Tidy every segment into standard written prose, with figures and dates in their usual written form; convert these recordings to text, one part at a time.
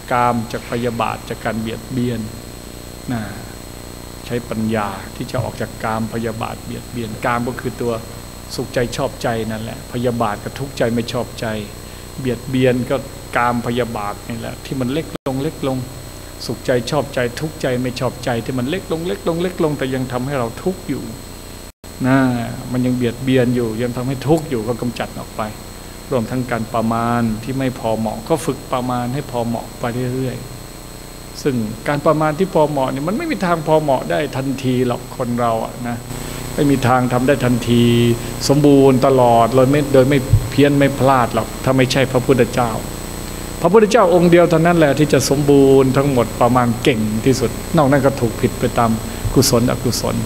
กามจากพยาบาทจากการเบียดเบียนนะใช้ปัญญาที่จะออกจากกามพยาบาทเบียดเบียนกามก็คือตัวสุขใจชอบใจนั่นแหละพยาบาทก็ทุกข์ใจไม่ชอบใจเบียดเบียนก็กามพยาบาทนี่แหละที่มันเล็กลงสุขใจชอบใจทุกข์ใจไม่ชอบใจที่มันเล็กลงแต่ยังทำให้เราทุกข์อยู่นะมันยังเบียดเบียนอยู่ยังทำให้ทุกข์อยู่ก็กำจัดออกไปรวมทั้งการประมาณที่ไม่พอเหมาะก็ฝึกประมาณให้พอเหมาะไปเรื่อยๆซึ่งการประมาณที่พอเหมาะเนี่ยมันไม่มีทางพอเหมาะได้ทันทีหรอกคนเราอะนะไม่มีทางทำได้ทันทีสมบูรณ์ตลอดโดยไม่เพี้ยนไม่พลาดหรอกถ้าไม่ใช่พระพุทธเจ้าพระพุทธเจ้าองค์เดียวเท่านั้นแหละที่จะสมบูรณ์ทั้งหมดประมาณเก่งที่สุดนอกนั้นก็ถูกผิดไปตามกุศลอกุศล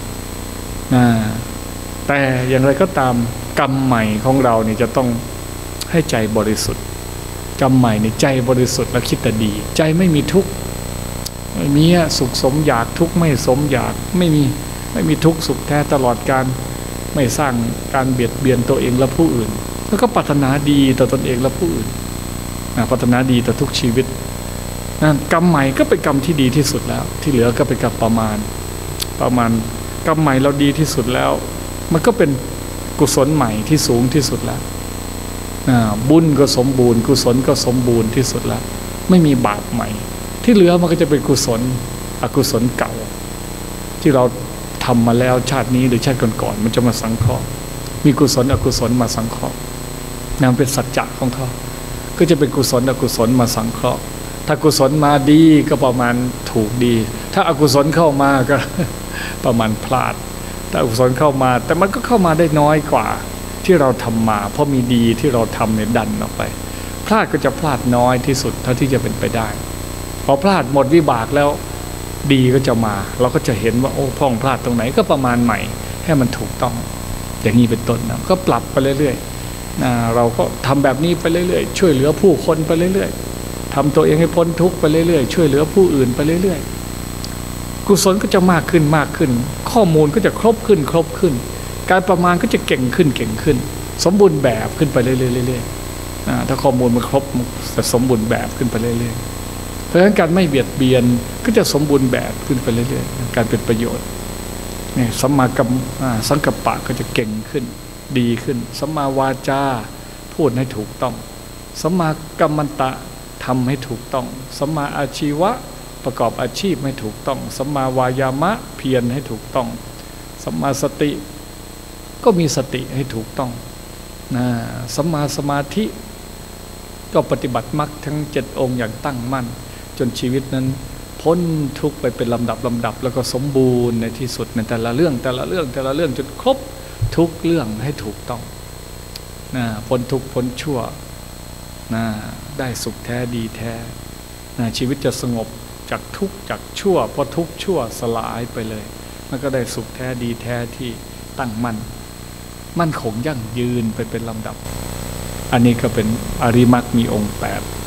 แต่อย่างไรก็ตามกรรมใหม่ของเราเนี่ยจะต้องให้ใจบริสุทธิ์กรรมใหม่ในใจบริสุทธิ์และคิดแต่ดีใจไม่มีทุกข์ไม่มีสุขสมอยากทุกข์ไม่สมอยากไม่มีทุกข์สุขแท้ตลอดการไม่สร้างการเบียดเบียนตัวเองและผู้อื่นแล้วก็ปรารถนาดีต่อตนเองและผู้อื่นปรารถนาดีต่อทุกชีวิตกรรมใหม่ก็เป็นกรรมที่ดีที่สุดแล้วที่เหลือก็เป็นกรรมประมาณกรรมใหม่เราดีที่สุดแล้วมันก็เป็นกุศลใหม่ที่สูงที่สุดแล้วบุญก็สมบูรณ์กุศลก็สมบูรณ์ที่สุดแล้วไม่มีบาปใหม่ที่เหลือมันก็จะเป็นกุศลอกุศลเก่าที่เราทำมาแล้วชาตินี้หรือชาติก่อนๆมันจะมาสังเคราะห์มีกุศลอกุศลมาสังเคราะห์นั่นเป็นสัจจะของเขาก็จะเป็นกุศลอกุศลมาสังเคราะห์ถ้ากุศลมาดีก็ประมาณถูกดีถ้าอกุศลเข้ามาก็ ประมาณพลาดถ้าอกุศลเข้ามาแต่มันก็เข้ามาได้น้อยกว่าที่เราทำมาเพราะมีดีที่เราทำเนี่ยดันออกไปพลาดก็จะพลาดน้อยที่สุดเท่าที่จะเป็นไปได้พอพลาดหมดวิบากแล้วดีก็จะมาเราก็จะเห็นว่าโอ้พ่องพลาดตรงไหนก็ประมาณใหม่ให้มันถูกต้องอย่างนี้เป็นต้นนะก็ปรับไปเรื่อยๆเราก็ทำแบบนี้ไปเรื่อยๆช่วยเหลือผู้คนไปเรื่อยๆทำตัวเองให้พ้นทุกข์ไปเรื่อยๆช่วยเหลือผู้อื่นไปเรื่อยๆกุศลก็จะมากขึ้นข้อมูลก็จะครบขึ้นการประมาณก็จะเก่งขึ้นสมบูรณ์แบบขึ้นไปเรื่อยๆถ้าข้อมูลมันครบจะสมบูรณ์แบบขึ้นไปเรื่อยๆเพราะฉะนั้นการไม่เบียดเบียนก็จะสมบูรณ์แบบขึ้นไปเรื่อยๆการเป็นประโยชน์เนี่ยสัมมากัมสังกัปปะก็จะเก่งขึ้นดีขึ้นสัมมาวาจาพูดให้ถูกต้องสัมมากัมมันตะทำให้ถูกต้องสัมมาอาชีวะประกอบอาชีพให้ถูกต้องสัมมาวายามะเพียรให้ถูกต้องสัมมาสติก็มีสติให้ถูกต้องสัมมาสมาธิก็ปฏิบัติมรรคทั้ง7องค์อย่างตั้งมั่นจนชีวิตนั้นพ้นทุกข์ไปเป็นลำดับแล้วก็สมบูรณ์ในที่สุดในแต่ละเรื่องจนครบทุกเรื่องให้ถูกต้องพ้นทุกข์พ้นชั่วได้สุขแท้ดีแท้ชีวิตจะสงบจากทุกข์จากชั่วเพราะทุกข์ชั่วสลายไปเลยมันก็ได้สุขแท้ดีแท้ที่ตั้งมั่นคงยั่งยืนไปเป็นลำดับอันนี้ก็เป็นอริมักมีองค์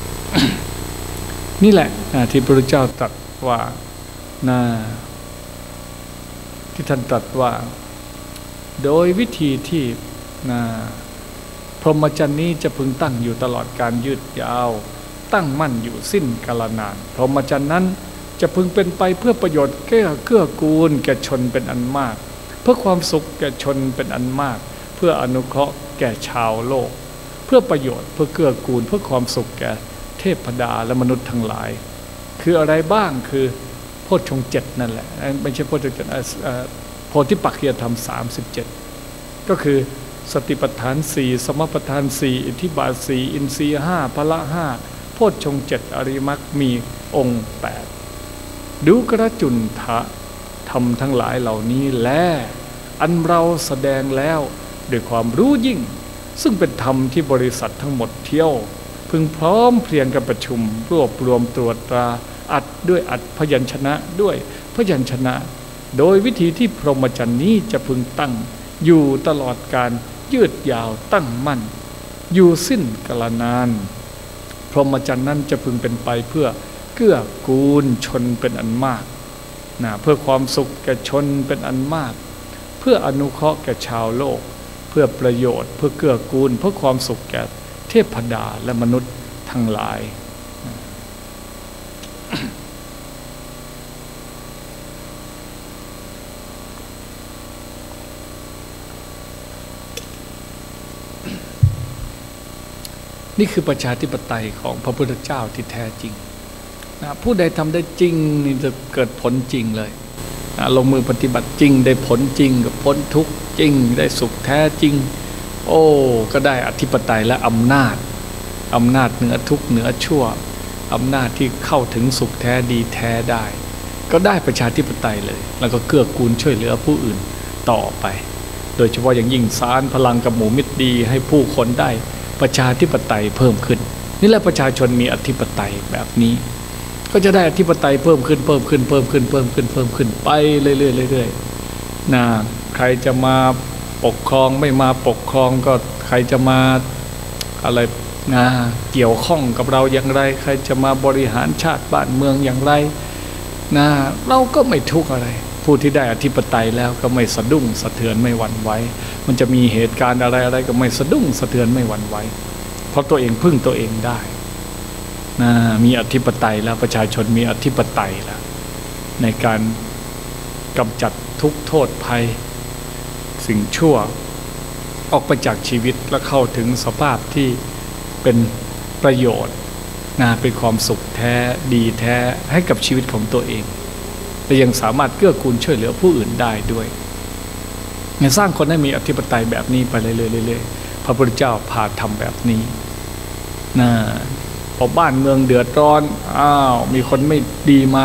8นี่แหละที่พระพุทธเจ้าตรัสว่าที่ท่านตรัสว่าโดยวิธีที่พรหมจรรย์นี้จะพึงตั้งอยู่ตลอดการยืดยาวตั้งมั่นอยู่สิ้นกาลนานพรหมจรรย์นั้นจะพึงเป็นไปเพื่อประโยชน์เกื้อกูลแก่ชนเป็นอันมากเพื่อความสุขแก่ชนเป็นอันมากเพื่ออนุเคราะห์แก่ชาวโลกเพื่อประโยชน์เพื่อเกื้อกูลเพื่อความสุขแก่เทพดาและมนุษย์ทั้งหลายคืออะไรบ้างคือโพชฌงค์7นั่นแหละไม่ใช่โพชฌงค์7โพธิปักขิยธรรม37ก็คือสติปัฏฐาน4สมปัฏฐาน4อิทธิบาท4อินทรีย์5พละ5โพชฌงค์7อริมักมีองค์8ดูกระจุนทะธรรมทั้งหลายเหล่านี้แลอันเราแสดงแล้วด้วยความรู้ยิ่งซึ่งเป็นธรรมที่บริษัททั้งหมดเที่ยวพึงพร้อมเพรียงกันประชุมรวบรวมตรวจตราอัดด้วยอัดพยัญชนะด้วยพยัญชนะโดยวิธีที่พรหมจรรย์นี้จะพึงตั้งอยู่ตลอดการยืดยาวตั้งมั่นอยู่สิ้นกาลนานพรหมจรรย์นั้นจะพึงเป็นไปเพื่อเกื้อกูลชนเป็นอันมากเพื่อความสุขแก่ชนเป็นอันมากเพื่ออนุเคราะห์แก่ชาวโลกเพื่อประโยชน์เพื่อเกื้อกูลเพื่อความสุขแก่เทพดาและมนุษย์ทั้งหลายนี่คือประชาธิปไตยของพระพุทธเจ้าที่แท้จริงนะผู้ใดทำได้จริงนี่จะเกิดผลจริงเลยนะลงมือปฏิบัติจริงได้ผลจริงกับพ้นทุกข์จริงได้สุขแท้จริงโอ้ก็ได้อธิปไตยและอำนาจเหนือทุกข์เหนือชั่วอำนาจที่เข้าถึงสุขแท้ดีแท้ได้ก็ได้ประชาธิปไตยเลยแล้วก็เกื้อกูลช่วยเหลือผู้อื่นต่อไปโดยเฉพาะอย่างยิ่งสารพลังกับหมู่มิตรดีให้ผู้คนได้ประชาธิปไตยเพิ่มขึ้นนี่แหละประชาชนมีอธิปไตยแบบนี้ก็จะได้อธิปไตยเพิ่มขึ้นไปเรื่อยๆนะใครจะมาปกครองไม่มาปกครองก็ใครจะมาอะไรนะเกี่ยวข้องกับเราอย่างไรใครจะมาบริหารชาติบ้านเมืองอย่างไรนะเราก็ไม่ทุกข์อะไรผู้ที่ได้อธิปไตยแล้วก็ไม่สะดุ้งสะเทือนไม่หวั่นไหวมันจะมีเหตุการณ์อะไรก็ไม่สะดุ้งสะเทือนไม่หวั่นไหวเพราะตัวเองพึ่งตัวเองได้นะมีอธิปไตยแล้วประชาชนมีอธิปไตยแล้วในการกำจัดทุกโทษภัยสิ่งชั่วออกไปจากชีวิตและเข้าถึงสภาพที่เป็นประโยชน์นะเป็นความสุขแท้ดีแท้ให้กับชีวิตของตัวเองแต่ยังสามารถเกื้อกูลช่วยเหลือผู้อื่นได้ด้วยสร้างคนให้มีอธิปไตยแบบนี้ไปเรื่อยๆพระพุทธเจ้าพาทำแบบนี้นะพอบ้านเมืองเดือดร้อนมีคนไม่ดีมา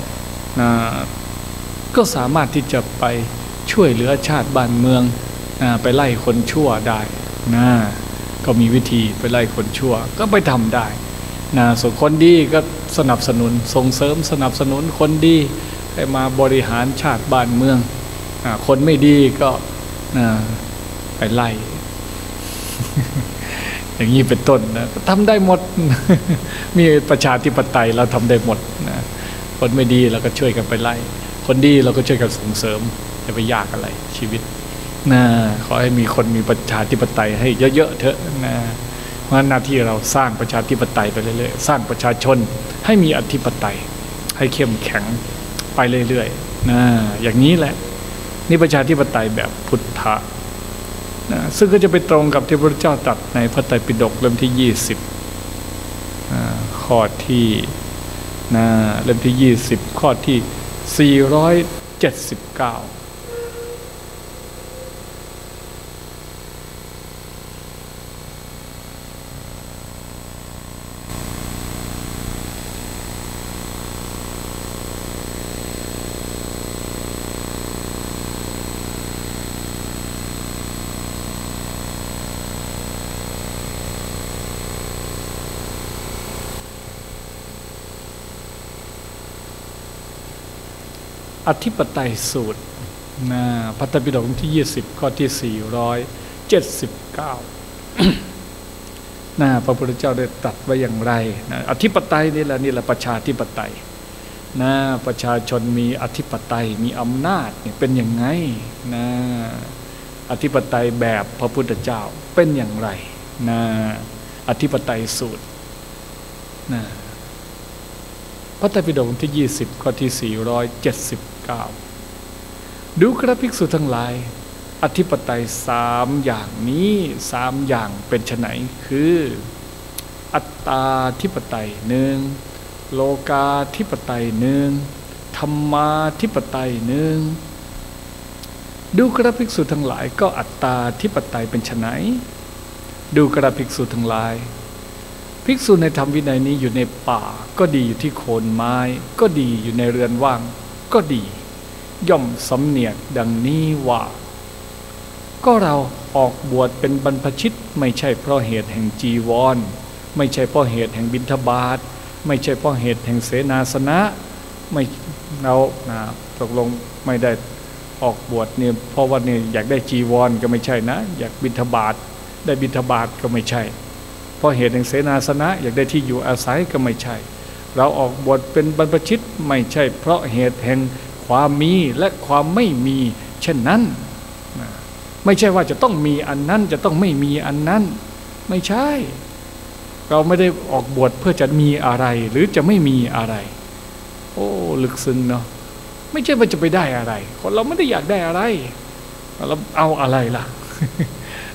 ก็สามารถที่จะไปช่วยเหลือชาติบ้านเมืองไปไล่คนชั่วได้นะก็มีวิธีไปไล่คนชั่วก็ไปทำได้นะส่วนคนดีก็สนับสนุนส่งเสริมสนับสนุนคนดีให้มาบริหารชาติบ้านเมืองคนไม่ดีก็ไปไล่ อย่างนี้เป็นต้นนะทำได้หมด มีประชาธิปไตยเราทำได้หมดนะคนไม่ดีเราก็ช่วยกันไปไล่คนดีเราก็ช่วยกันส่งเสริมจะไปยากอะไรชีวิตนะขอให้มีคนมีประชาธิปไตยให้เยอะๆเถอะนะเพราะหน้าที่เราสร้างประชาธิปไตยไปเรื่อยๆสร้างประชาชนให้มีอธิปไตยให้เข้มแข็งไปเรื่อยๆนะอย่างนี้แหละนี่ประชาธิปไตยแบบพุทธะนะซึ่งก็จะไปตรงกับที่พระพุทธเจ้าตรัสในพระไตรปิฎกเล่มที่20ข้อที่เล่มที่20ข้อที่479อธิปไตยสูตรพระไตรปิฎกที่20ข้อที่479พระพุทธเจ้าได้ตรัสไว้อย่างไรอธิปไตยนี่แหละประชาธิปไตยประชาชนมีอธิปไตยมีอำนาจเป็นอย่างไงอธิปไตยแบบพระพุทธเจ้าเป็นอย่างไรอธิปไตยสูตรพระไตรปิฎกที่20ข้อที่479ดูกระภิกษุทั้งหลายอธิปไตย3อย่างนี้3อย่างเป็นไฉนคืออัตตาธิปไตย1โลกาธิปไตย1ธรรมาธิปไตย1ดูกระภิกษุทั้งหลายก็อัตตาธิปไตยเป็นไฉนดูกระภิกษุทั้งหลายภิกษุในธรรมวินัยนี้อยู่ในป่าก็ดีอยู่ที่โคนไม้ก็ดีอยู่ในเรือนว่างก็ดีย่อมสำเนียกดังนี้ว่าก็เราออกบวชเป็นบรรพชิตไม่ใช่เพราะเหตุแห่งจีวรไม่ใช่เพราะเหตุแห่งบิณฑบาตไม่ใช่เพราะเหตุแห่งเสนาสนะไม่เราตกลงไม่ได้ออกบวชเนี่ยเพราะว่าเนี่ยอยากได้จีวรก็ไม่ใช่นะอยากบิณฑบาตได้บิณฑบาตก็ไม่ใช่เพราะเหตุแห่งเสนาสนะอยากได้ที่อยู่อาศัยก็ไม่ใช่เราออกบวชเป็นบรรพชิตไม่ใช่เพราะเหตุแห่งความมีและความไม่มีเช่นนั้นไม่ใช่ว่าจะต้องมีอันนั้นจะต้องไม่มีอันนั้นไม่ใช่เราไม่ได้ออกบวชเพื่อจะมีอะไรหรือจะไม่มีอะไรโอ้ลึกซึ้งเนาะไม่ใช่ว่าจะไปได้อะไรคนเราไม่ได้อยากได้อะไรเราเอาอะไรล่ะ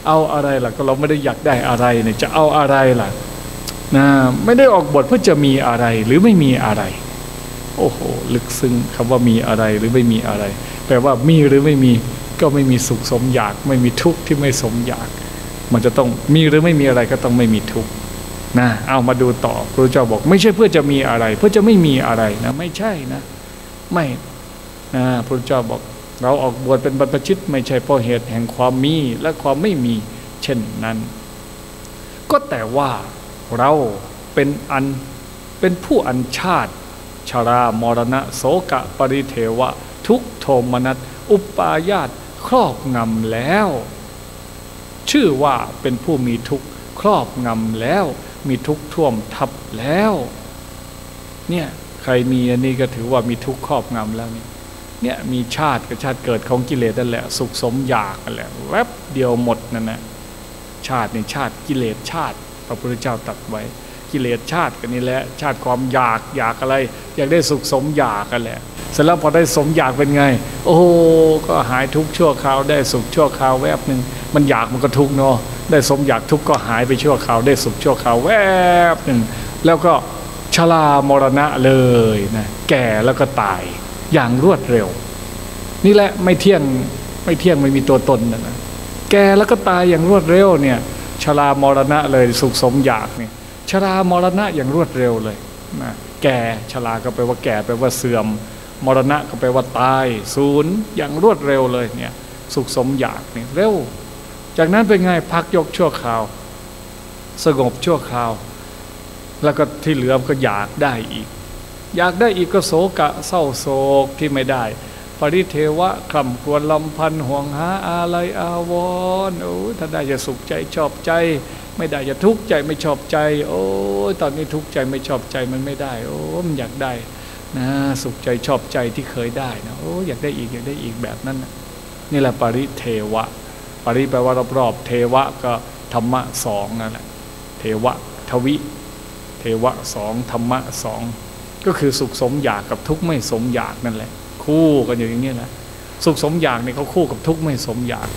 เอาอะไรล่ะก็เราไม่ได้อยากได้อะไรเนี่ยจะเอาอะไรล่ะนะไม่ได้ออกบทเพื่อจะมีอะไรหรือไม่มีอะไรโอ้โหลึกซึ้งคำว่ามีอะไรหรือไม่มีอะไรแปลว่ามีหรือไม่มีก็ไม่มีสุขสมอยากไม่มีทุกข์ที่ไม่สมอยากมันจะต้องมีหรือไม่มีอะไรก็ต้องไม่มีทุกข์นะเอามาดูต่อพระเจ้าบอกไม่ใช่เพื่อจะมีอะไรเพื่อจะไม่มีอะไรนะไม่ใช่นะไม่นะพระเจ้าบอกเราออกบวชเป็นบรรพชิตไม่ใช่เพราะเหตุแห่งความมีและความไม่มีเช่นนั้นก็แต่ว่าเราเป็นผู้อัญชาติชรามรณะโสกะปริเทวะทุกโทมนัสอุปาญาตครอบงำแล้วชื่อว่าเป็นผู้มีทุกข์ครอบงำแล้วมีทุกข์ท่วมทับแล้วเนี่ยใครมีอันนี้ก็ถือว่ามีทุกข์ครอบงำแล้วเนี่ยมีชาติกับชาติเกิดของกิเลสนั่นแหละสุขสมอยากนั่นแหละแวบเดียวหมดนั่นนะชาติในชาติกิเลสชาติพระพุทธเจ้าตรัสไว้กิเลสชาติกันนี่แหละชาติความอยากอะไรอยากได้สุขสมอยากกันแหละเสร็จแล้วพอได้สมอยากเป็นไงโอ้ก็หายทุกข์ชั่วคราวได้สุขชั่วคราวแวบหนึ่งมันอยากมันก็ทุกข์เนาะได้สมอยากทุกข์ก็หายไปชั่วคราวได้สุขชั่วคราวแวบหนึ่งแล้วก็ชรามรณะเลยนะแก่แล้วก็ตายอย่างรวดเร็วนี่แหละไม่เที่ยงไม่มีตัวตนนะแก่แล้วก็ตายอย่างรวดเร็วเนี่ยชรามรณะเลยสุขสมอยากเนี่ยชรามรณะอย่างรวดเร็วเลยนะแก่ชราก็แปลว่าแก่แปลว่าเสื่อมมรณะก็แปลว่าตายสูญอย่างรวดเร็วเลยเนี่ยสุขสมอยากเนี่ยเร็วจากนั้นเป็นไงพักยกชั่วคราวสงบชั่วคราวแล้วก็ที่เหลือก็อยากได้อีกก็โศกะเศร้าโศกที่ไม่ได้ปริเทวะคร่ำครวญลำพันห่วงหาอะไรอาวรณ์โอ้ถ้าได้จะสุขใจชอบใจไม่ได้จะทุกข์ใจไม่ชอบใจโอ้ตอนนี้ทุกข์ใจไม่ชอบใจมันไม่ได้โอ้มันอยากได้นะสุขใจชอบใจที่เคยได้นะโอ้อยากได้อีกแบบนั้นนะนี่แหละปริเทวะปริแปลว่ารอบๆเทวะก็ธรรมะสองนั่นแหละเทวะทวิเทวะสองธรรมะสองก็คือสุขสมอยากกับทุกข์ไม่สมอยากนั่นแหละคู่กันอย่างนี้แหละสุขสมอยากนี่เขาคู่กับทุกข์ไม่สมอยาก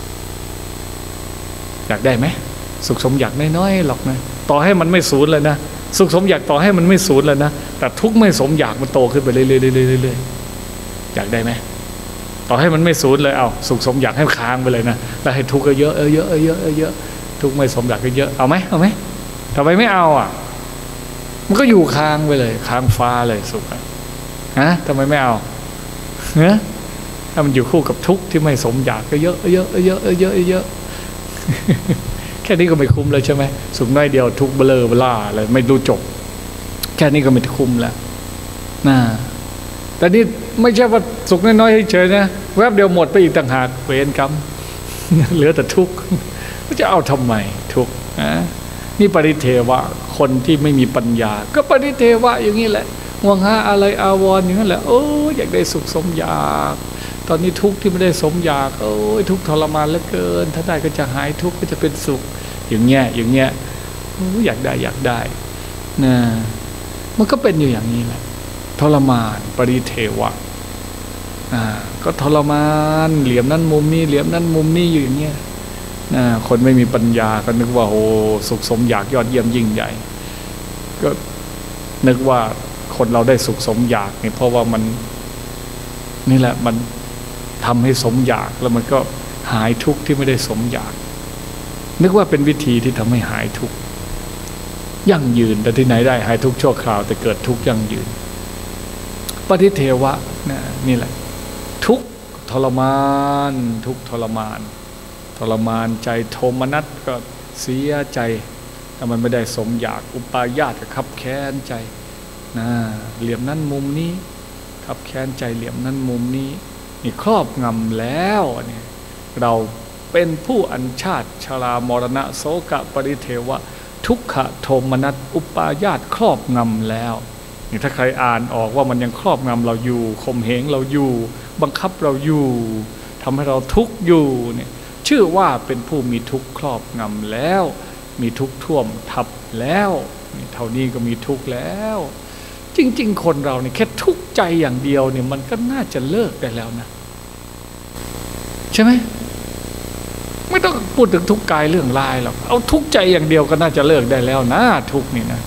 อยากได้ไหมสุขสมอยากน้อยๆหรอกนะต่อให้มันไม่สูญเลยนะสุขสมอยากต่อให้มันไม่สูญเลยนะแต่ทุกข์ไม่สมอยากมันโตขึ้นไปเรื่อยๆอยากได้ไหมต่อให้มันไม่สูญเลยเอาสุขสมอยากให้ค้างไปเลยนะแล้วให้ทุกข์เยอะทุกข์ไม่สมอยากเยอะเอาไหมทำไมไม่เอาอ่ะมันก็อยู่ค้างไปเลยค้างฟ้าเลยสุขฮะทำไมไม่เอาถ้ามันอยู่คู่กับทุกข์ที่ไม่สมอยากก็เยอะแค่นี้ก็ไม่คุ้มเลยใช่ไหมสุขน้อยเดียวทุกข์เบลอเบล่าเลยไม่รู้จบแค่นี้ก็ไม่คุ้มแล้วนะแต่นี่ไม่ใช่ว่าสุขน้อยๆเฉยๆนะแวบเดียวหมดไปอีกต่างหากเวรกรรมเหลือแต่ทุกข์จะเอาทำไมทุกข์นี่ปริเทวะคนที่ไม่มีปัญญาก็ปริเทวะอย่างนี้แหละห่วงหาอะไรอาวรณ์อย่างนั้นแหละโอ้อยากได้สุขสมอยากตอนนี้ทุกข์ที่ไม่ได้สมอยากโอ้ยทุกข์ทรมานเหลือเกินถ้าได้ก็จะหายทุกข์ก็จะเป็นสุขอย่างเงี้ยอยากได้นะมันก็เป็นอยู่อย่างนี้แหละทรมานปริเทวะก็ทรมานเหลี่ยมนั้นมุมนี้เหลี่ยมนั้นมุมนี้อยู่อย่างเงี้ยคนไม่มีปัญญาก็นึกว่าโอ้สุขสมอยากยอดเยี่ยมยิ่งใหญ่ก็นึกว่าคนเราได้สุขสมอยากนี่เพราะว่ามันนี่แหละมันทำให้สมอยากแล้วมันก็หายทุกข์ที่ไม่ได้สมอยากนึกว่าเป็นวิธีที่ทำให้หายทุกข์ยั่งยืนแต่ที่ไหนได้หายทุกข์ชั่วคราวแต่เกิดทุกข์ยั่งยืนปฏิเทวะนี่แหละทุกข์ทรมานทุกข์ทรมานใจโทมนัสก็เสียใจแต่มันไม่ได้สมอยากอุปาญาตก็คับแค้นใจเหลี่ยมนั้นมุมนี้คับแค้นใจเหลี่ยมนั้นมุมนี้นี่ครอบงำแล้วเนี่ยเราเป็นผู้อัญชาติชรามรณะโสกะปริเทวะทุกขโทมนัสอุปาญาตครอบงำแล้วนี่ถ้าใครอ่านออกว่ามันยังครอบงำเราอยู่ข่มเหงเราอยู่บังคับเราอยู่ทำให้เราทุกข์อยู่เนี่ยชื่อว่าเป็นผู้มีทุกข์ครอบงำแล้วมีทุกข์ท่วมทับแล้วเท่านี้ก็มีทุกข์แล้วจริงๆคนเราเนี่ยแค่ทุกข์ใจอย่างเดียวเนี่ยมันก็น่าจะเลิกได้แล้วนะใช่ไหมไม่ไม่ต้องพูดถึงทุกข์กายเรื่องลายหรอกเอาทุกข์ใจอย่างเดียวก็น่าจะเลิกได้แล้วนะทุกข์นี่นะ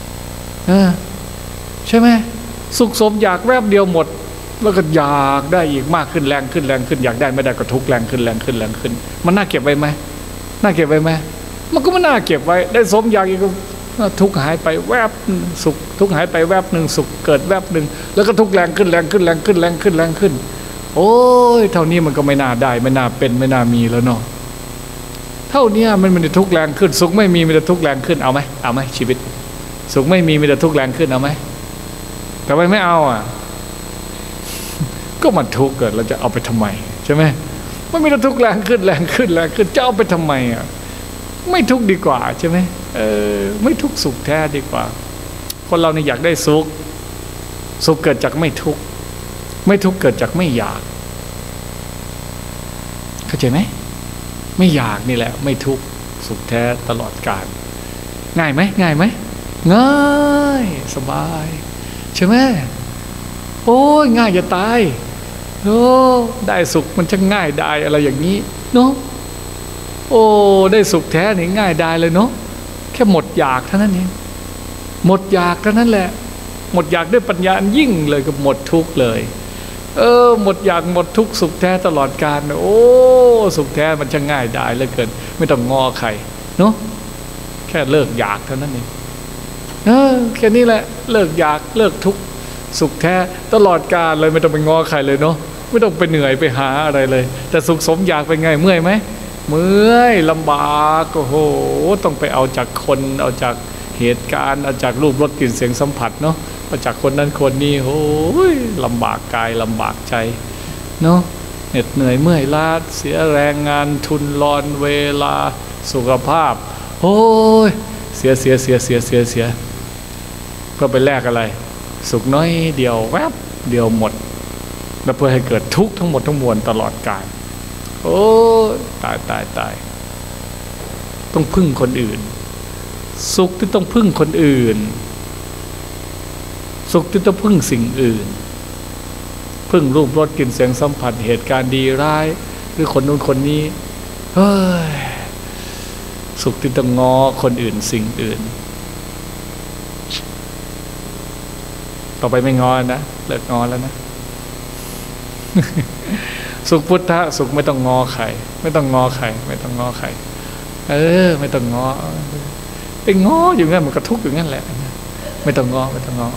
ใช่ไหมสุขสมอยากแวบเดียวหมดแล้วก็อยากได้อีกมากขึ้นแรงขึ้นแรงขึ้นอยากได้ไม่ได้ก็ทุกข์แรงขึ้นแรงขึ้นแรงขึ้นมันน่าเก็บไว้ไหมน่าเก็บไว้ไหมมันก็ไม่น่าเก็บไว้ได้สมอยากอีกทุกข์หายไปแวบสุขทุกข์หายไปแวบหนึ่งสุขเกิดแวบหนึ่งแล้วก็ทุกข์แรงขึ้นแรงขึ้นแรงขึ้นแรงขึ้นแรงขึ้นโอ้ยเท่านี้มันก็ไม่น่าได้ไม่น่าเป็นไม่น่ามีแล้วเนาะเท่านี้มันมีแต่ทุกข์แรงขึ้นสุขไม่มีแต่ทุกข์แรงขึ้นเอาไหมเอาไหมชีวิตสุขไม่มีแต่ทุกข์แรงขึ้นเอาไหมแต่ไม่เอาก็มันทุกข์เกิดเราจะเอาไปทำไมใช่ไหมมันมีแต่ทุกข์แรงขึ้นแรงขึ้นแรงขึ้นจะเอาไปทำไมไม่ทุกข์ดีกว่าใช่ไหมไม่ทุกข์สุขแท้ดีกว่าคนเราเนี่ยอยากได้สุขสุขเกิดจากไม่ทุกข์ไม่ทุกข์เกิดจากไม่อยากเข้าใจไหมไม่อยากนี่แหละไม่ทุกข์สุขแท้ตลอดกาลง่ายไหมง่ายไหมง่ายสบายใช่ไหมโอ้ยง่ายจะตายโอ้ได้สุขมันจะง่ายได้อะไรอย่างนี้เนาะโอ้ได้สุขแท้นี่ง่ายได้เลยเนาะแค่หมดอยากเท่านั้นเองหมดอยากเท่านั้นแหละหมดอยากด้วยปัญญาอันยิ่งเลยก็หมดทุกข์เลยหมดอยากหมดทุกข์สุขแท้ตลอดกาลโอ้สุขแท้มันจะง่ายได้เหลือเกินไม่ต้องงอใครเนาะแค่เลิกอยากเท่านั้นเองแค่นี้แหละเลิกอยากเลิกทุกข์สุขแท้ตลอดกาลเลยไม่ต้องไปงอใครเลยเนาะไม่ต้องไปเหนื่อยไปหาอะไรเลยแต่สุขสมอยากเป็นไงเมื่อยไหมเมื่อยลำบากโอ้โหต้องไปเอาจากคนเอาจากเหตุการณ์เอาจากรูปรสกลิ่นเสียงสัมผัสเนาะเอาจากคนนั้นคนนี้โอ้ยลำบากกายลำบากใจเนาะเหน็ดเหนื่อยเมื่อยล้าเสียแรงงานทุนรอนเวลาสุขภาพโอ้ยเสียเพื่อไปแลกอะไรสุขน้อยเดียวแวบเดียวหมดแล้วเพื่อให้เกิดทุกข์ทั้งหมดทั้งมวลตลอดกาลโอ้ตายต้องพึ่งคนอื่นสุขที่ต้องพึ่งคนอื่นสุขที่ต้องพึ่งสิ่งอื่นพึ่งรูปรสกลิ่นเสียงสัมผัสเหตุการณ์ดีร้ายหรือคนนู้นคนนี้เฮ้ยสุขที่ต้องง้อคนอื่นสิ่งอื่นต่อไปไม่ง้อนะเลิกง้อแล้วนะสุขพุทธะสุขไม่ต้องง้อใครไม่ต้องง้อใครไม่ต้องง้อใครไม่ต้องง้อไปง้ออยู่งั้นมันก็ทุกข์อยู่งั้นแหละไม่ต้องง้อไม่ต้องง้อ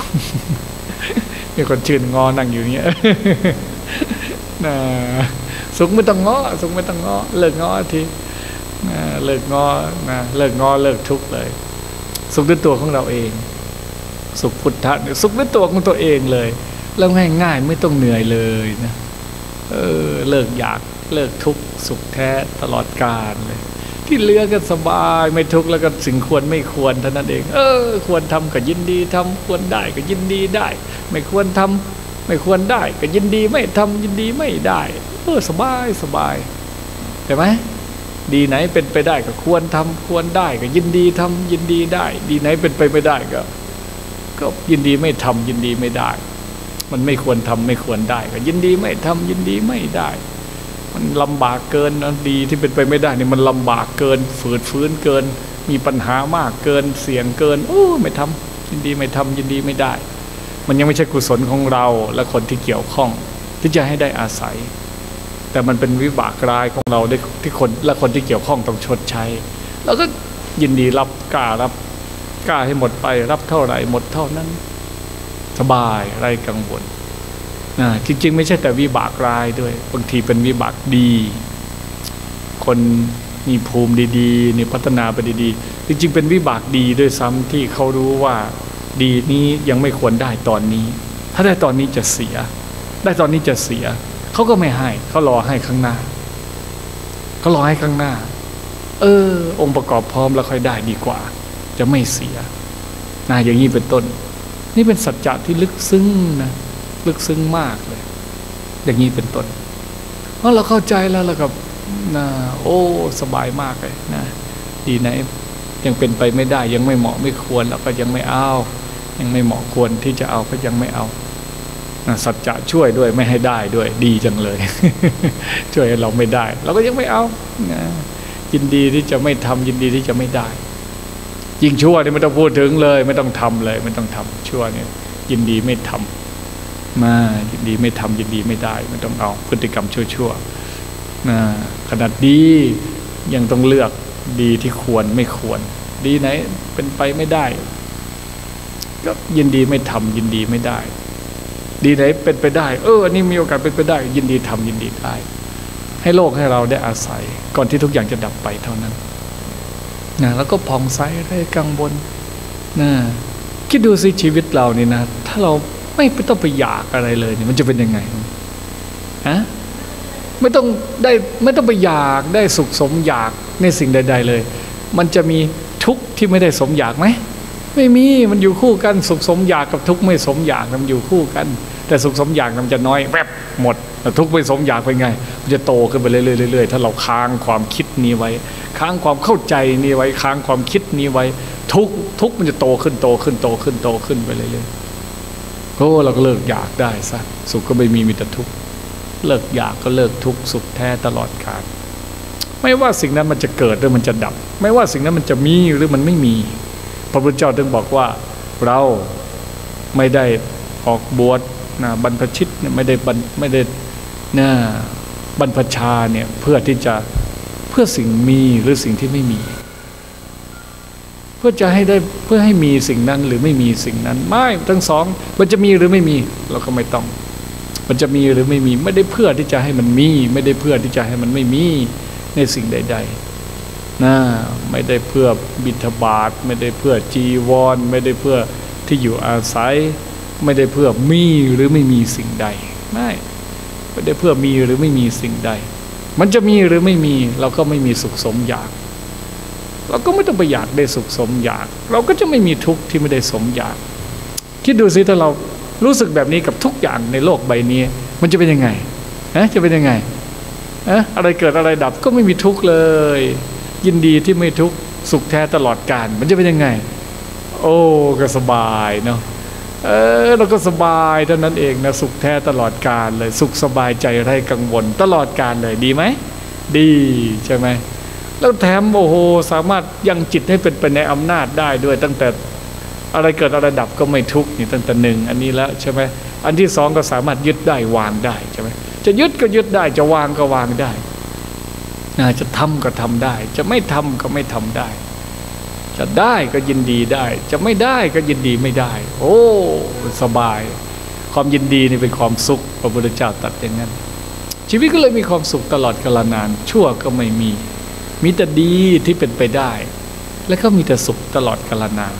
มีคนชื่นง้อนั่งอยู่เนี้ยนะสุขไม่ต้องง้อสุขไม่ต้องง้อเลิกง้อทีเลิกง้อนะเลิกง้อเลิกทุกข์เลยสุขด้วยตัวของเราเองสุขพุทธะเนี่ยสุขด้วยตัวของตัวเองเลยแล้วง่ายๆไม่ต้องเหนื่อยเลยนะเลิกอยากเลิกทุกข์สุขแท้ตลอดกาลเลยที่เหลือก็สบายไม่ทุกข์แล้วก็สิ่งควรไม่ควรเท่านั้นเองควรทำก็ยินดีทำควรได้ก็ยินดีได้ไม่ควรทำไม่ควรได้ก็ยินดีไม่ทำยินดีไม่ได้สบายใช่ไหมดีไหนเป็นไปได้ก็ควรทำควรได้ก็ยินดีทำยินดีได้ดีไหนเป็นไปไม่ได้ก็ยินดีไม่ทำยินดีไม่ได้มันไม่ควรทำไม่ควรได้ก็ยินดีไม่ทำยินดีไม่ได้มันลำบากเกินนะดีที่เป็นไปไม่ได้นี่มันลำบากเกินฝืดฟื้นเกินมีปัญหามากเกินเสี่ยงเกินไม่ทำยินดีไม่ทำยินดีไม่ได้มันยังไม่ใช่กุศลของเราและคนที่เกี่ยวข้องที่จะให้ได้อาศัยแต่มันเป็นวิบากร้ายของเราที่คนและคนที่เกี่ยวข้องต้องชดใช้แล้วก็ยินดีรับกล้าให้หมดไปรับเท่าไหร่หมดเท่านั้นสบายไร้กังวลจริงๆไม่ใช่แต่วิบากร้ายด้วยบางทีเป็นวิบากดีคนมีภูมิดีๆนี่พัฒนาไปดีๆจริงๆเป็นวิบากดีด้วยซ้ำที่เขารู้ว่าดีนี้ยังไม่ควรได้ตอนนี้ถ้าได้ตอนนี้จะเสียได้ตอนนี้จะเสียเขาก็ไม่ให้เขารอให้ข้างหน้าเขารอให้ข้างหน้าองค์ประกอบพร้อมแล้วค่อยได้ดีกว่าจะไม่เสียอย่างนี้เป็นต้นนี่เป็นสัจจะที่ลึกซึ้งนะลึกซึ้งมากเลยอย่างนี้เป็นต้นเพราะเราเข้าใจแล้วเราก็สบายมากเลยนะดีไหนยังเป็นไปไม่ได้ยังไม่เหมาะไม่ควรเราก็ยังไม่เอายังไม่เหมาะควรที่จะเอาก็ยังไม่เอาสัจจะช่วยด้วยไม่ให้ได้ด้วยดีจังเลย ช่วยให้เราไม่ได้เราก็ยังไม่เอายินดีที่จะไม่ทำยินดีที่จะไม่ได้ยิ่งชั่วนี่ไม่ต้องพูดถึงเลยไม่ต้องทำเลยไม่ต้องทำชั่วเนี่ยยินดีไม่ทำมายินดีไม่ทำยินดีไม่ได้ไม่ต้องเอาพฤติกรรมชั่วขนาดดียังต้องเลือกดีที่ควรไม่ควรดีไหนเป็นไปไม่ได้ก็ยินดีไม่ทำยินดีไม่ได้ดีไหนเป็นไปได้อันนี้มีโอกาสเป็นไปได้ยินดีทำยินดีได้ให้โลกให้เราได้อาศัยก่อนที่ทุกอย่างจะดับไปเท่านั้นแล้วก็ผ่องใสได้กังวลคิดดูสิชีวิตเรานี่นะถ้าเราไม่ต้องไปอยากอะไรเลยนี่มันจะเป็นยังไงไม่ต้องไปอยากได้สุขสมอยากในสิ่งใดๆเลยมันจะมีทุกข์ที่ไม่ได้สมอยากไหมไม่มีมันอยู่คู่กันสุขสมอยากกับทุกข์ไม่สมอยากมันอยู่คู่กันแต่สุขสมอยากมันจะน้อยแวบหมดแต่ทุกข์ไม่สมอยากเป็นไงมันจะโตขึ้นไปเรื่อยๆถ้าเราค้างความคิดนี้ไว้ค้างความเข้าใจนี้ไว้ค้างความคิดนี้ไว้ทุกข์มันจะโตขึ้นไปเรื่อยๆเราก็เลิกอยากได้ซะสุขก็ไม่มีแต่ทุกข์เลิกอยากก็เลิกทุกข์สุขแท้ตลอดกาลไม่ว่าสิ่งนั้นมันจะเกิดหรือมันจะดับไม่ว่าสิ่งนั้นมันจะมีหรือมันไม่มีพระพุทธเจ้าถึงบอกว่าเราไม่ได้ออกบวชบรรพชิตไม่ได้บรรพชาเนี่ยเพื่อสิ่งมีหรือสิ่งที่ไม่มีเพื่อให้มีสิ่งนั้นหรือไม่มีสิ่งนั้นไม่ทั้งสองมันจะมีหรือไม่มีเราก็ไม่ต้องมันจะมีหรือไม่มีไม่ได้เพื่อที่จะให้มันมีไม่ได้เพื่อที่จะให้มันไม่มีในสิ่งใดๆไม่ได้เพื่อบิณฑบาตไม่ได้เพื่อจีวรไม่ได้เพื่อที่อยู่อาศัยไม่ได้เพื่อมีหรือไม่มีสิ่งใดไม่ได้เพื่อมีหรือไม่มีสิ่งใดมันจะมีหรือไม่มีเราก็ไม่มีสุขสมอยากเราก็ไม่ต้องไปอยากได้สุขสมอยากเราก็จะไม่มีทุกข์ที่ไม่ได้สมอยากคิดดูสิถ้าเรารู้สึกแบบนี้กับทุกอย่างในโลกใบนี้มันจะเป็นยังไงจะเป็นยังไงอะไรเกิดอะไรดับก็ไม่มีทุกข์เลยยินดีที่ไม่ทุกข์สุขแท้ตลอดกาลมันจะเป็นยังไงโอ้ก็สบายเนาะเราก็สบายเท่านั้นเองนะสุขแท้ตลอดกาลเลยสุขสบายใจไร้กังวลตลอดกาลเลยดีไหมดีใช่ไหมแล้วแถมโอ้โหสามารถยังจิตให้เป็นไปในอำนาจได้ด้วยตั้งแต่อะไรเกิดอะไรดับก็ไม่ทุกข์นี่ตั้งแต่หนึ่งอันนี้แล้วใช่ไหมอันที่สองก็สามารถยึดได้วางได้ใช่ไหมจะยึดก็ยึดได้จะวางก็วางได้จะทำก็ทำได้จะไม่ทำก็ไม่ทำได้จะได้ก็ยินดีได้จะไม่ได้ก็ยินดีไม่ได้โอ้สบายความยินดีนี่เป็นความสุขพระพุทธเจ้าตรัสอย่างนั้นชีวิตก็เลยมีความสุขตลอดกาลนานชั่วก็ไม่มีแต่ดีที่เป็นไปได้แล้วก็มีแต่สุขตลอดกาลนาน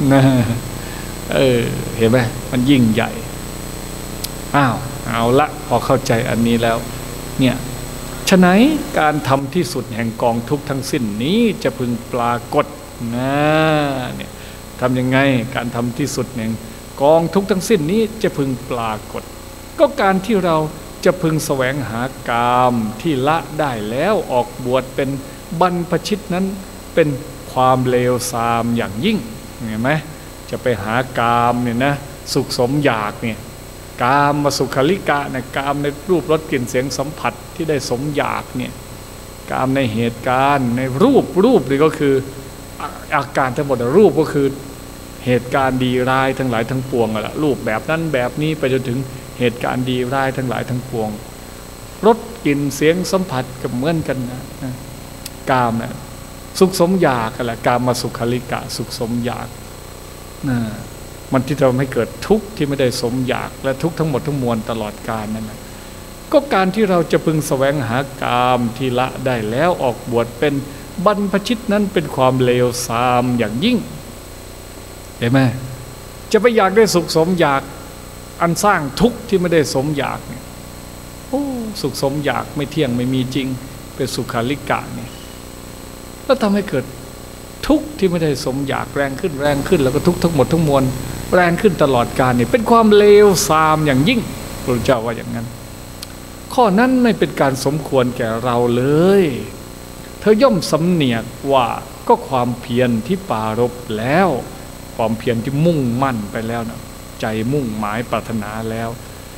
เห็นไหมมันยิ่งใหญ่เอาละพอเข้าใจอันนี้แล้วเนี่ยฉะนั้นการทำที่สุดแห่งกองทุกข์ทั้งสิ้นนี้จะพึงปรากฏเนี่ยทำยังไงการทำที่สุดแห่งกองทุกข์ทั้งสิ้นนี้จะพึงปรากฏก็การที่เราจะพึงแสวงหากามที่ละได้แล้วออกบวชเป็นบรรพชิตนั้นเป็นความเลวทรามอย่างยิ่งเห็นไหมจะไปหากามเนี่ยนะสุขสมอยากเนี่ยกามมาสุขลิกะเนี่ยกามในรูปรสกลิ่นเสียงสัมผัสที่ได้สมอยากเนี่ยกามในเหตุการณ์ในรูปนี่ก็คืออาการทั้งหมดรูปก็คือเหตุการณ์ดีร้ายทั้งหลายทั้งปวงอะรูปแบบนั้นแบบนี้ไปจนถึงเหตุการณ์ดีร้ายทั้งหลายทั้งปวงรสกลิ่นเสียงสัมผัสก็เหมือนกันนะกามนะสุขสมอยากอะไรกามมาสุขลิกะสุขสมอยากมันที่ทำให้เกิดทุกข์ที่ไม่ได้สมอยากและทุกข์ทั้งหมดทั้งมวลตลอดกาลนั่นแหละก็การที่เราจะพึงแสวงหากามที่ละได้แล้วออกบวชเป็นบรรพชิตนั้นเป็นความเลวทรามอย่างยิ่งเห็นไหมจะไปอยากได้สุขสมอยากอันสร้างทุกข์ที่ไม่ได้สมอยากเนี่ยสุขสมอยากไม่เที่ยงไม่มีจริงเป็นสุขาลิกะเนี่ยแล้วทำให้เกิดทุกข์ที่ไม่ได้สมอยากแรงขึ้นแล้วก็ทุกข์ทั้งหมดทั้งมวลแรงขึ้นตลอดกาลนี่เป็นความเลวทรามอย่างยิ่งพระเจ้าว่าอย่างนั้นข้อนั้นไม่เป็นการสมควรแก่เราเลยเธอย่อมสำเนียกว่าก็ความเพียรที่ปรารภแล้วความเพียรที่มุ่งมั่นไปแล้วนะใจมุ่งหมายปรารถนาแล้ว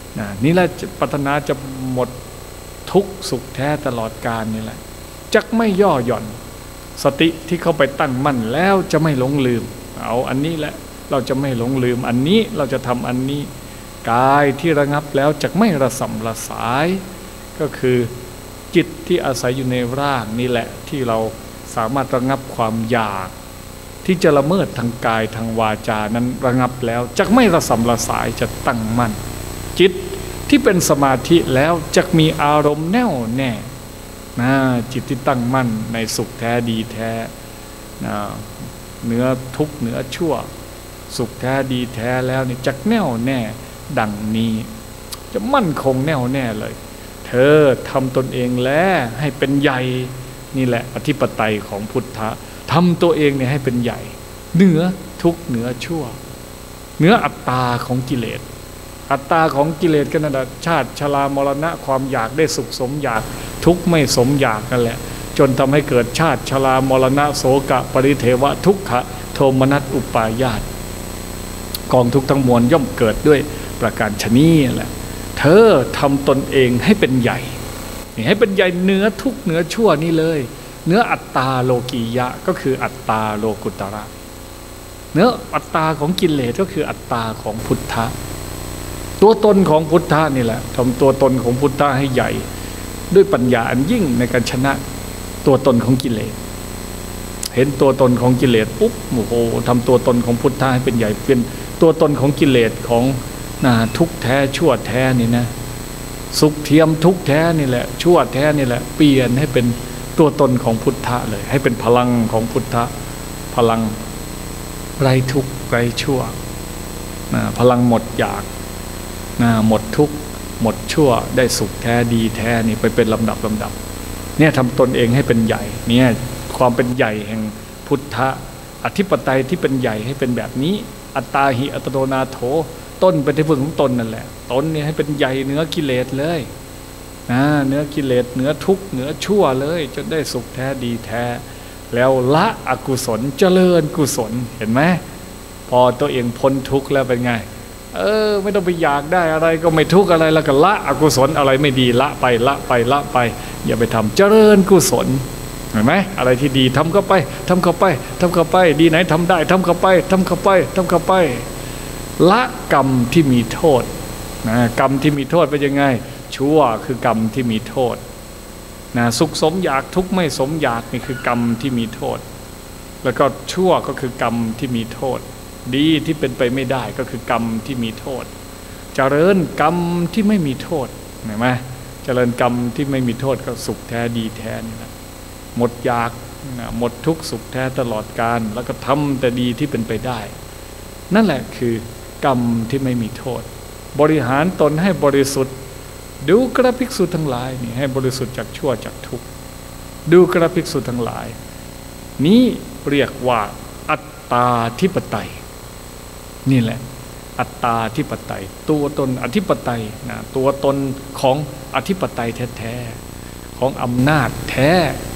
นี่แหละปรารถนาจะหมดทุกข์สุขแท้ตลอดกาลนี่แหละจักไม่ย่อหย่อนสติที่เข้าไปตั้งมั่นแล้วจะไม่หลงลืมเอาอันนี้แหละเราจะไม่หลงลืมอันนี้เราจะทำอันนี้กายที่ระงับแล้วจักไม่ระส่ำระสายก็คือจิตที่อาศัยอยู่ในร่างนี่แหละที่เราสามารถระงับความอยากที่จะละเมิดทางกายทางวาจานั้นระงับแล้วจักไม่ระส่ำระสายจะตั้งมั่นจิตที่เป็นสมาธิแล้วจักมีอารมณ์แน่วแน่จิตที่ตั้งมั่นในสุขแท้ดีแท้เหนือทุกข์เหนือชั่วสุขแท้ดีแท้แล้วนี่จักแน่วแน่ดังนี้จะมั่นคงแน่วแน่เลยเธอทำตนเองแล้วให้เป็นใหญ่นี่แหละอธิปไตยของพุทธะทำตัวเองเนี่ยให้เป็นใหญ่เหนือทุกข์เหนือชั่วเหนืออัตตาของกิเลสอัตตาของกิเลสกันนะชาติชรามรณะความอยากได้สุขสมอยากทุกข์ไม่สมอยากกันแหละจนทำให้เกิดชาติชรามรณะโศกะปริเทวะทุกขะโทมนัสอุปาญาตกองทุกข์ทั้งมวลย่อมเกิดด้วยประการฉะนี้แหละเธอทำตนเองให้เป็นใหญ่ให้เป็นใหญ่เหนือทุกข์เหนือชั่วนี่เลยเนื้ออัตตาโลกียะก็คืออัตตาโลกุตระเนื้ออัตตาของกิเลสก็คืออัตตาของพุทธะตัวตนของพุทธะนี่แหละทำตัวตนของพุทธะให้ใหญ่ด้วยปัญญาอันยิ่งในการชนะตัวตนของกิเลสเห็นตัวตนของกิเลสปุ๊บโอ้โหทำตัวตนของพุทธะให้เป็นใหญ่เป็นตัวตนของกิเลสของทุกข์แท้ชั่วแท้นี่นะสุขเทียมทุกข์แท้นี่แหละชั่วแท้นี่แหละเปลี่ยนให้เป็นตัวตนของพุทธะเลยให้เป็นพลังของพุทธะพลังไร้ทุกข์ไร้ชั่วพลังหมดอยากหมดทุกข์หมดชั่วได้สุขแท้ดีแท้นี่ไปเป็นลำดับเนี่ยทำตนเองให้เป็นใหญ่เนี่ยความเป็นใหญ่แห่งพุทธะอธิปไตยที่เป็นใหญ่ให้เป็นแบบนี้อัตตาหิอัตโนนาโถต้นเป็นที่พึ่งของตนนั่นแหละตนนี่ให้เป็นใหญ่เหนือกิเลสเลยเหนือกิเลสเหนือทุกข์เหนือชั่วเลยจนได้สุขแท้ดีแท้แล้วละอกุศลเจริญกุศลเห็นไหมพอตัวเองพ้นทุกข์แล้วเป็นไงไม่ต้องไปอยากได้อะไรก็ไม่ทุกข์อะไรแล้วก็ละอกุศลอะไรไม่ดีละไปอย่าไปทำเจริญกุศลเห็นไหมอะไรที่ดีทำเข้าไปดีไหนทำได้ทำเข้าไปละกรรมที่มีโทษกรรมที่มีโทษเป็นยังไงชั่วคือกรรมที่มีโทษสุขสมอยากทุกข์ไม่สมอยากนี่คือกรรมที่มีโทษแล้วก็ชั่วก็คือกรรมที่มีโทษดีที่เป็นไปไม่ได้ก็คือกรรมที่มีโทษเจริญกรรมที่ไม่มีโทษเห็นไหมเจริญกรรมที่ไม่มีโทษก็สุขแท้ดีแท้นี่แหละหมดอยากหมดทุกข์สุขแท้ตลอดกาลแล้วก็ทำแต่ดีที่เป็นไปได้นั่นแหละคือกรรมที่ไม่มีโทษบริหารตนให้บริสุทธิ์ดูกระภิกษุทั้งหลายนี่ให้บริสุทธิ์จากชั่วจากทุกข์ดูกระภิกษุทั้งหลายนี้เรียกว่าอัตตาธิปไตยนี่แหละอัตตาธิปไตยตัวตนอธิปไตยตัวตนของอธิปไตยแท้ๆของอำนาจแท้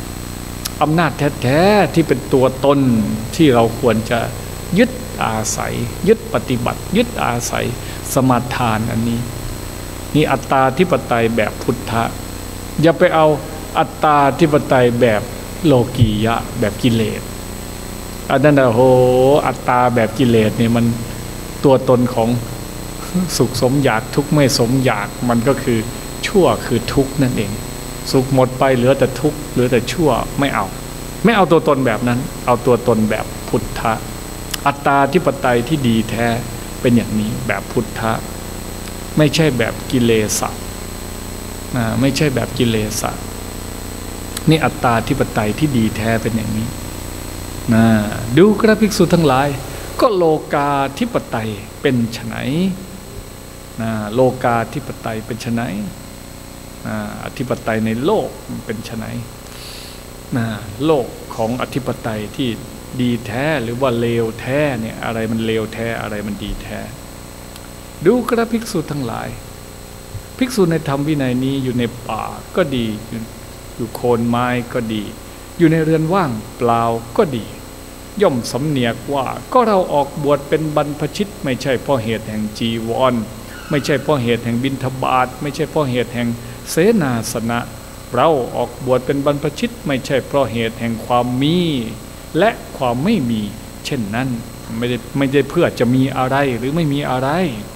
ที่เป็นตัวตนที่เราควรจะยึดอาศัยยึดปฏิบัติยึดอาศัยสมาทานอันนี้นี่อัตตาธิปไตยแบบพุทธะอย่าไปเอาอัตตาธิปไตยแบบโลกียะแบบกิเลสอันนั้นโหอัตตาแบบกิเลสเนี่ยมันตัวตนของสุขสมอยากทุกข์ไม่สมอยากมันก็คือชั่วคือทุกข์นั่นเองสุขหมดไปเหลือแต่ทุกข์เหลือแต่ชั่วไม่เอาตัวตนแบบนั้นเอาตัวตนแบบพุทธะอัตตาธิปไตยที่ดีแท้เป็นอย่างนี้แบบพุทธะไม่ใช่แบบกิเลสไม่ใช่แบบกิเลสนี่อัตตาธิปไตยที่ดีแท้เป็นอย่างนี้ดูกระภิกษุทั้งหลายก็โลกาธิปไตยเป็นไฉนโลกาธิปไตยเป็นไฉนอธิปไตยในโลกเป็นไฉนโลกของอธิปไตยที่ดีแท้หรือว่าเลวแท้เนี่ยอะไรมันเลวแท้อะไรมันดีแท้ดูกระภิกษุทั้งหลายภิกษุในธรรมวินัยนี้อยู่ในป่าก็ดีอยู่โคนไม้ก็ดีอยู่ในเรือนว่างเปล่าก็ดีย่อมสำเนียกว่าก็เราออกบวชเป็นบรรพชิตไม่ใช่เพราะเหตุแห่งจีวรไม่ใช่เพราะเหตุแห่งบิณฑบาตไม่ใช่เพราะเหตุแห่งเสนาสนะเราออกบวชเป็นบรรพชิตไม่ใช่เพราะเหตุแห่งความมีและความไม่มีเช่นนั้นไม่ได้เพื่อจะมีอะไรหรือไม่มีอะไร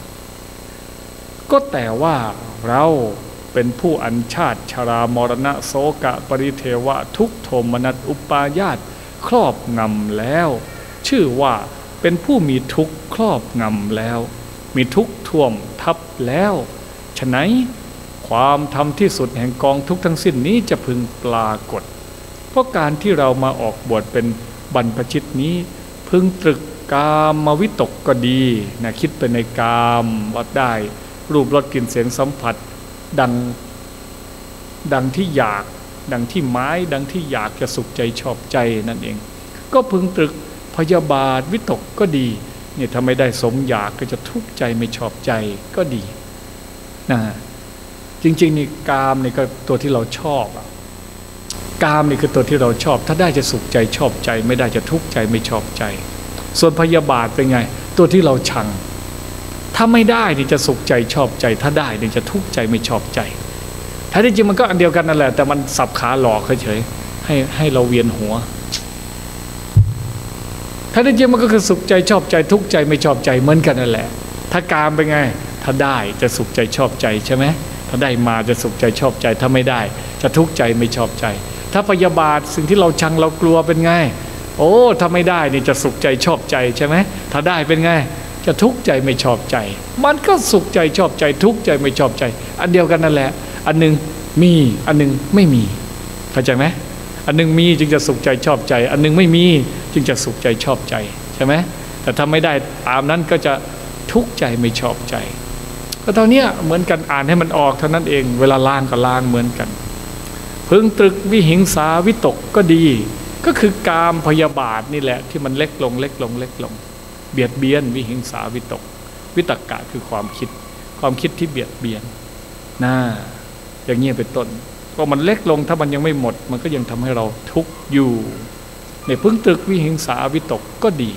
ก็แต่ว่าเราเป็นผู้อัญชาติชรามรณะโศกะปริเทวะทุกโทมนัสอุปายาตครอบงำแล้วชื่อว่าเป็นผู้มีทุกข์ครอบงำแล้วมีทุกข์ท่วมทับแล้วฉะนั้นความธรรมที่สุดแห่งกองทุกข์ทั้งสิ้นนี้จะพึงปรากฏเพราะการที่เรามาออกบวชเป็นบรรพชิตนี้พึงตรึกกามวิตกก็ดีนะคิดไปในกามว่าได้รูปรสกลิ่นเสียงสัมผัสดังที่อยากดังที่หมายดังที่อยากจะสุขใจชอบใจนั่นเองก็พึงตรึกพยาบาทวิตกก็ดีเนี่ยถ้าไม่ได้สมอยากก็จะทุกข์ใจไม่ชอบใจก็ดีนะจริงๆนี่กามนี่ก็ตัวที่เราชอบกามนี่คือตัวที่เราชอบถ้าได้จะสุขใจชอบใจไม่ได้จะทุกข์ใจไม่ชอบใจส่วนพยาบาทเป็นไงตัวที่เราชังถ้าไม่ได้นี่จะสุขใจชอบใจถ้าได้นี่จะทุกข์ใจไม่ชอบใจแท้ที่จริงมันก็อันเดียวกันนั่นแหละแต่มันสับขาหลอกเฉยๆให้เราเวียนหัวแท้ที่จริงมันก็คือสุขใจชอบใจทุกข์ใจไม่ชอบใจเหมือนกันนั่นแหละถ้ากามเป็นไงถ้าได้จะสุขใจชอบใจใช่ไหมถ้าได้มาจะสุขใจชอบใจถ้าไม่ได้จะทุกข์ใจไม่ชอบใจถ้าพยาบาทสิ่งที่เราชังเรากลัวเป็นไงโอ้ถ้าไม่ได้นี่จะสุขใจชอบใจใช่ไหมถ้าได้เป็นไงจะทุกข์ใจไม่ชอบใจมันก็สุขใจชอบใจทุกข์ใจไม่ชอบใจอันเดียวกันนั่นแหละอันหนึ่งมีอันหนึ่งไม่มีเข้าใจไหมอันหนึ่งมีจึงจะสุขใจชอบใจอันหนึ่งไม่มีจึงจะสุขใจชอบใจใช่ไหมแต่ถ้าไม่ได้ตามนั้นก็จะทุกข์ใจไม่ชอบใจก็ตอนนี้เหมือนกันอ่านให้มันออกเท่านั้นเองเวลาล้างก็ล้างเหมือนกันพึงตรึกวิหิงสาวิตกก็ดีก็คือกามพยาบาทนี่แหละที่มันเล็กลงเล็กลงเล็กลงเบียดเบียนวิหิงสาวิตกวิตกะคือความคิดที่เบียดเบียนอย่างนี้เป็นต้นก็มันเล็กลงถ้ามันยังไม่หมดมันก็ยังทำให้เราทุกข์อยู่ในพึงตรึกวิหิงสาวิตกก็ดี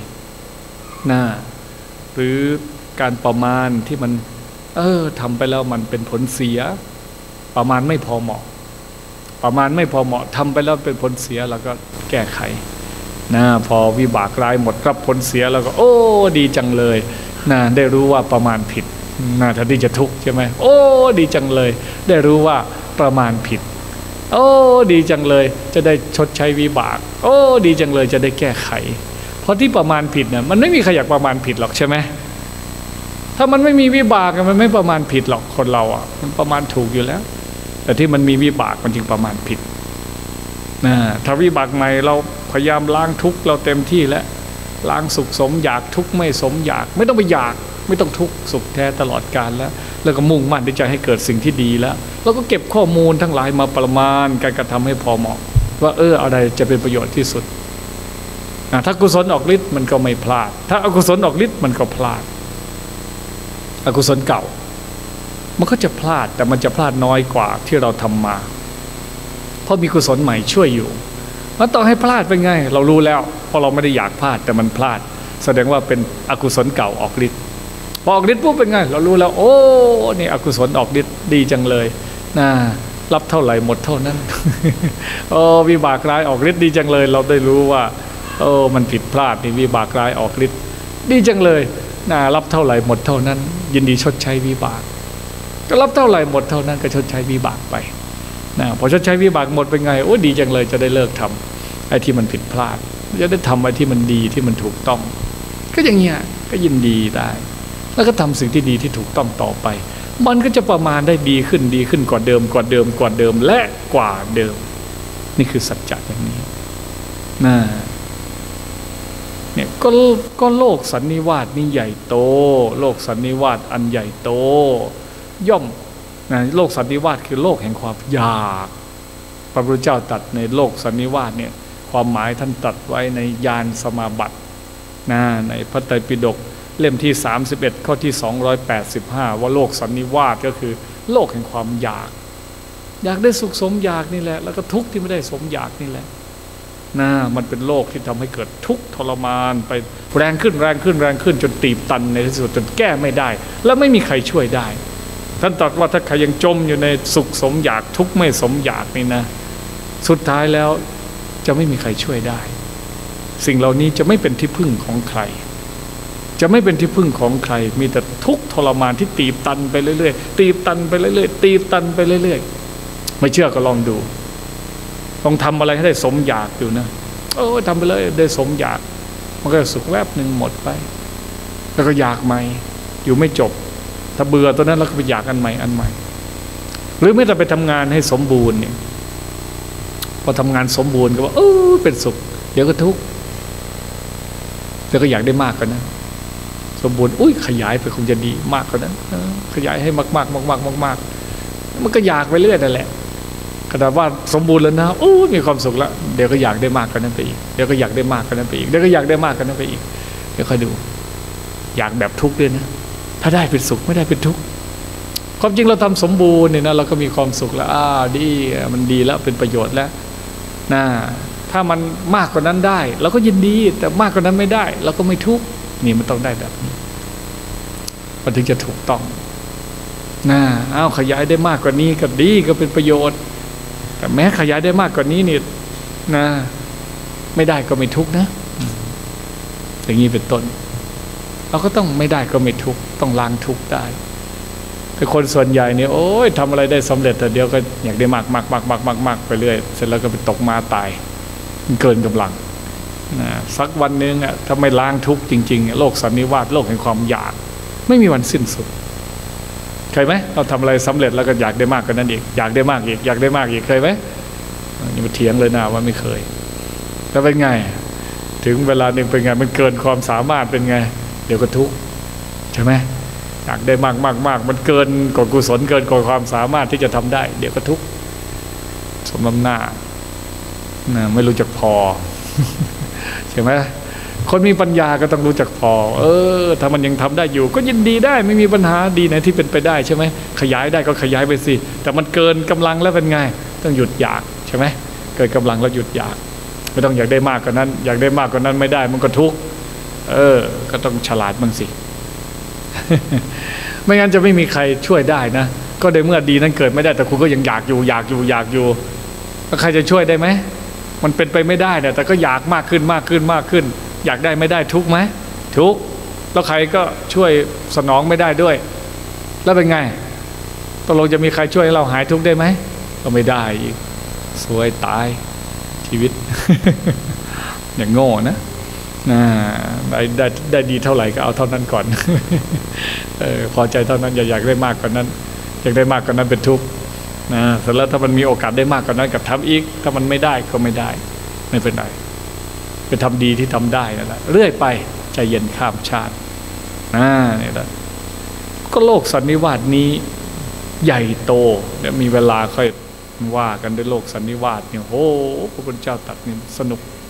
หรือการประมาณที่มันทำไปแล้วมันเป็นผลเสียประมาณไม่พอเหมาะทำไปแล้วเป็นผลเสียเราก็แก้ไขพอวิบากร้ายหมดรับผลเสียแล้วก็โอ้ดีจังเลยได้รู้ว่าประมาณผิดแทนที่จะทุกข์ใช่ไหมโอ้ดีจังเลยได้รู้ว่าประมาณผิดโอ้ดีจังเลยจะได้ชดใช้วิบากโอ้ดีจังเลยจะได้แก้ไขเพราะที่ประมาณผิดเนี่ยมันไม่มีใครอยากประมาณผิดหรอกใช่ไหมถ้ามันไม่มีวิบากมันไม่ประมาณผิดหรอกคนเรามันประมาณถูกอยู่แล้วแต่ที่มันมีวิบากมันจึงประมาณผิดถ้าวิบากใหม่เราพยายามล้างทุกข์เราเต็มที่แล้วล้างสุขสมอยากทุกข์ไม่สมอยากไม่ต้องไปอยากไม่ต้องทุกข์สุขแท้ตลอดกาลแล้วก็มุ่งมั่นที่จะให้เกิดสิ่งที่ดีแล้วเราก็เก็บข้อมูลทั้งหลายมาประมาณการกระทำให้พอเหมาะว่าอะไรจะเป็นประโยชน์ที่สุดถ้ากุศลออกฤทธิ์มันก็ไม่พลาดถ้าอกุศลออกฤทธิ์มันก็พลาดอกุศลเก่ามันก็จะพลาดแต่มันจะพลาดน้อยกว่าที่เราทำมาเพราะมีกุศลใหม่ช่วยอยู่แล้วต่อให้พลาดเป็นไงเรารู้แล้วเพราะเราไม่ได้อยากพลาดแต่มันพลาดแสดงว่าเป็นอกุศลเก่าออกฤทธิ์พอออกฤทธิ์ปุ๊บเป็นไงเรารู้แล้วโอ้นี่อกุศลออกฤทธิ์ดีจังเลยรับเท่าไหร่หมดเท่านั้นวิบากร้ายออกฤทธิ์ดีจังเลยเราได้รู้ว่ามันผิดพลาดนี่วิบากร้ายออกฤทธิ์ดีจังเลยรับเท่าไหร่หมดเท่านั้นยินดีชดใช้วิบากก็รับเท่าไหร่หมดเท่านั้นก็ชดใช้วิบากไปพอชดใช้วิบากหมดเป็นไงโอ้ดีจังเลยจะได้เลิกทำไอ้ที่มันผิดพลาดจะได้ทำไอ้ที่มันดีที่มันถูกต้องก็อย่างเงี้ยก็ยินดีได้แล้วก็ทำสิ่งที่ดีที่ถูกต้องต่อไปมันก็จะประมาณได้ดีขึ้นกว่าเดิมและกว่าเดิมนี่คือสัจจะอย่างนี้เนี่ยก็โลกสันนิวาสนี่ใหญ่โตโลกสันนิวาสอันใหญ่โตย่อมโลกสันนิวาสคือโลกแห่งความอยากพระพุทธเจ้าตรัสในโลกสันนิวาสเนี่ยความหมายท่านตรัสไว้ในญาณสมาบัติในพระไตรปิฎกเล่มที่31ข้อที่285ว่าโลกสันนิวาสก็คือโลกแห่งความอยากได้สุขสมอยากนี่แหละแล้วก็ทุกข์ที่ไม่ได้สมอยากนี่แหละมันเป็นโรคที่ทำให้เกิดทุกข์ทรมานไปแรงขึ้นแรงขึ้นแรงขึ้นจนตีบตันในที่สุดจนแก้ไม่ได้และไม่มีใครช่วยได้ท่านตรัสว่าถ้าใครยังจมอยู่ในสุขสมอยากทุกข์ไม่สมอยากนี่นะสุดท้ายแล้วจะไม่มีใครช่วยได้สิ่งเหล่านี้จะไม่เป็นที่พึ่งของใครจะไม่เป็นที่พึ่งของใครมีแต่ทุกข์ทรมานที่ตีบตันไปเรื่อยๆตีบตันไปเรื่อยๆตีบตันไปเรื่อยๆไม่เชื่อก็ลองดูลองทำอะไรให้ได้สมอยากอยู่นะทำไปเลยได้สมอยากมันก็สุขแวบหนึ่งหมดไปแล้วก็อยากใหม่อยู่ไม่จบถ้าเบื่อตัวนั้นแล้วก็ไปอยากอันใหม่หรือไม่แต่ไปทำงานให้สมบูรณ์เนี่ยพอทำงานสมบูรณ์ก็ว่าเป็นสุขเดี๋ยวก็ทุกข์แล้วก็อยากได้มากกว่านั้นสมบูรณ์ขยายไปคงจะดีมากกว่านั้นขยายให้มากมันก็อยากไปเรื่อยนั่นแหละขนาดว่าสมบูรณ์แล้วนะมีความสุขแล้วเดี๋ยวก็อยากได้มากกว่านั้นไปอีกเดี๋ยวก็อยากได้มากกว่านั้นไปอีกเดี๋ยวก็อยากได้มากกว่านั้นไปอีกเดี๋ยวค่อยดูอยากแบบทุกข์ด้วยนะถ้าได้เป็นสุขไม่ได้เป็นทุกข์ความจริงเราทำสมบูรณ์เนี่ยนะเราก็มีความสุขแล้วดีมันดีแล้วเป็นประโยชน์แล้วถ้ามันมากกว่านั้นได้เราก็ยินดีแต่มากกว่านั้นไม่ได้เราก็ไม่ทุกข์นี่มันต้องได้แบบนี้มันถึงจะถูกต้องขยายได้มากกว่านี้ก็ดีก็เป็นประโยชน์แต่แม้ขยายได้มากกว่านี้นี่ไม่ได้ก็ไม่ทุกข์นะอย่างนี้เป็นต้นเราก็ต้องไม่ได้ก็ไม่ทุกข์ต้องล้างทุกข์ได้แต่คนส่วนใหญ่เนี่ยทำอะไรได้สำเร็จแต่เดียวก็อยากได้มากไปเรื่อยเสร็จแล้วก็ไปตกมาตายมันเกินกำลังสักวันนึงถ้าไม่ล้างทุกข์จริงๆโลกสันนิวาตโลกแห่งความอยากไม่มีวันสิ้นสุดเคยไหมเราทำอะไรสำเร็จแล้วก็อยากได้มากกว่านั้นอีกอยากได้มากอีกอยากได้มากอีกเคยไหมนี่มาเถียงเลยนะว่าไม่เคยแล้วเป็นไงถึงเวลาหนึ่งเป็นไงมันเกินความสามารถเป็นไงเดี๋ยวก็ทุกข์ใช่ไหมอยากได้มากมันเกินกว่ากุศลเกินกว่าความสามารถที่จะทำได้เดี๋ยวก็ทุกข์สมน้ำหน้าไม่รู้จักพอใช่ไหมคนมีปัญญาก็ต้องรู้จักพอถ้ามันยังทำได้อยู่ก็ยินดีได้ไม่มีปัญหาดีไหนที่เป็นไปได้ใช่ไหมขยายได้ก็ขยายไปสิแต่มันเกินกำลังแล้วเป็นไงต้องหยุดอยากใช่ไหมเกินกำลังแล้วหยุดอยากไม่ต้องอยากได้มากกว่านั้นอยากได้มากกว่านั้นไม่ได้มันก็ทุกข์ก็ต้องฉลาดบ้างสิ ไม่งั้นจะไม่มีใครช่วยได้นะก็ในเมื่อดีนั้นเกิดไม่ได้แต่คุณก็ยังอยากอยู่แล้วใครจะช่วยได้ไหมมันเป็นไปไม่ได้เนี่ยแต่ก็อยากมากขึ้นอยากได้ไม่ได้ทุกข์ไหมทุกข์แล้วใครก็ช่วยสนองไม่ได้ด้วยแล้วเป็นไงตกลงจะมีใครช่วยให้เราหายทุกข์ได้ไหมก็ไม่ได้อีกสวยตายชีวิต อย่างโง่นะได้ดีเท่าไหร่ก็เอาเท่านั้นก่อน พอใจเท่านั้นอย่าอยากได้มากกว่านั้นอยากได้มากกว่านั้นเป็นทุกข์เสร็จแล้วถ้ามันมีโอกาสได้มากกว่านั้นกับทำอีกถ้ามันไม่ได้ก็ไม่ได้ไม่เป็นไรไปทำดีที่ทำได้นั่นแหละเรื่อยไปใจเย็นข้ามชาตินี่แหละก็โลกสันนิวาสนี้ใหญ่โตเดี๋ยวมีเวลาค่อยว่ากันด้วยโลกสันนิวาสเนี่ยพระพุทธเจ้าตรัสนี่สนุก